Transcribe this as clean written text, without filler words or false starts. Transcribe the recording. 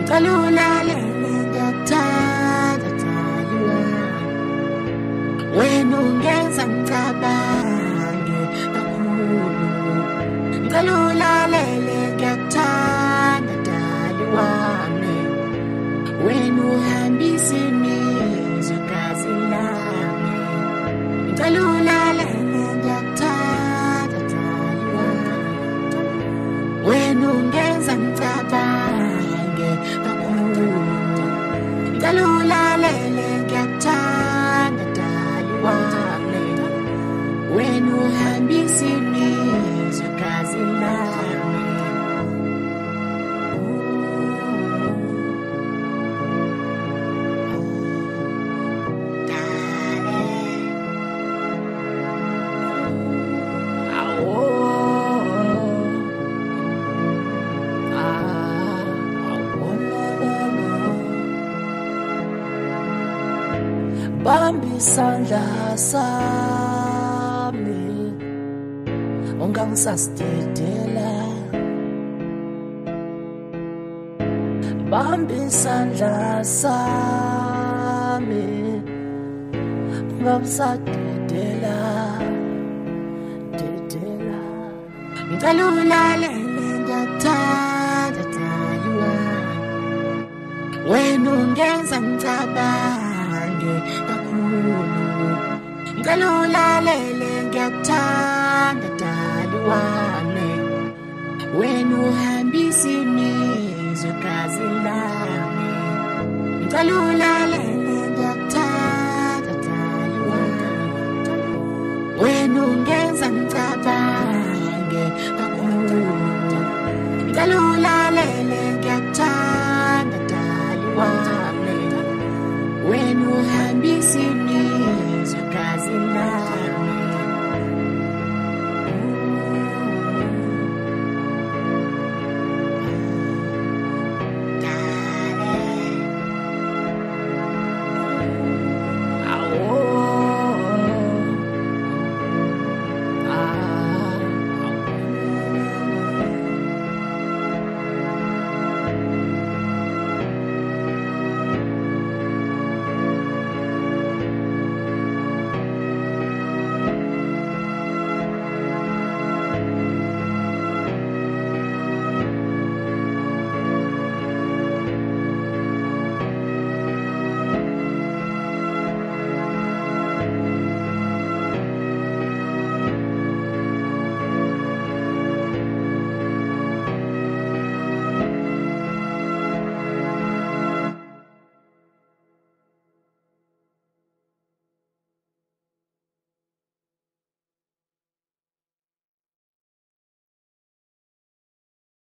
ngicela ulalele ngiyakuthanda Daliwa wena ungenza ngicabange kakhulu ngicela ulalele ngiyakuthanda Daliwa wena uhambisa imizwa gazi lami ngicela ulalele ngiyakuthanda Daliwa wena ungenza ngicabange kakhulu ngicela ulalele ngiyakuthanda Daliwa wena uhambisa imizwa gazi lami bamba isandla sami ungangisasidedela bamba isandla sami ungangisadedela dedela ngicela ulalele ngiyakuthanda Daliwa wena ungenza ngicabange kakhulu ngicela ulalele ngiyakuthanda Daliwa wena uhambisa imizwa gazi lami ngicela ulalele ngiyakuthanda Daliwa wena ungenza ngicabange kakhulu ngicela ulalele ngiyakuthanda Daliwa wena uhambisa imizwa gazi lami